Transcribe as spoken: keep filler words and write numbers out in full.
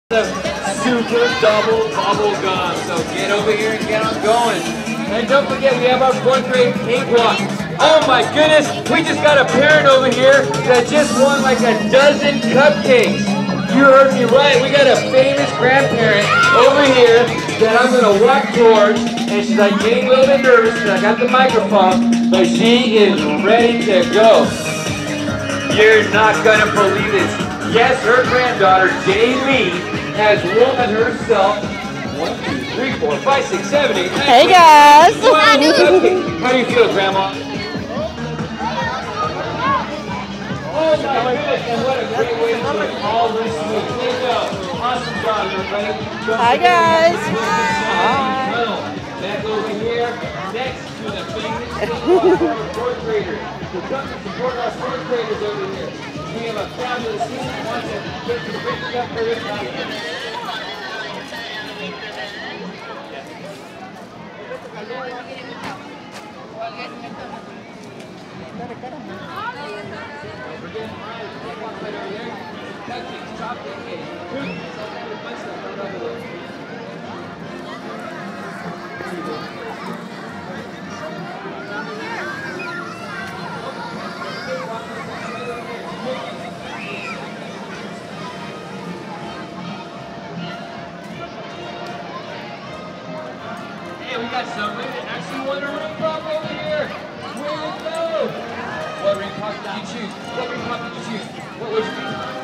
Super double bubble gum. So get over here and get on going. And don't forget, we have our fourth grade cakewalk. Oh my goodness, we just got a parent over here that just won like a dozen cupcakes. You heard me right. We got a famous grandparent over here that I'm going to walk towards. And she's like getting a little bit nervous because I got the microphone. But she is ready to go. You're not going to believe this. Yes, her granddaughter, Jamie, has won herself one, two, three, four, five, six, seven, eight, nine. Hey guys! How do you feel, Grandma? Oh my goodness, and what a great way to do it. All this smooth. Good job. Awesome job, everybody. Hi guys! Hi. Back over here, next to the famous fourth graders. So come and support our fourth graders over here. We have a fabulous team that wants to get some great stuff for this time. Hey, we got somebody that actually won a ring pop over here. Way to go! What ring pop did you choose? What ring pop did you choose? What was your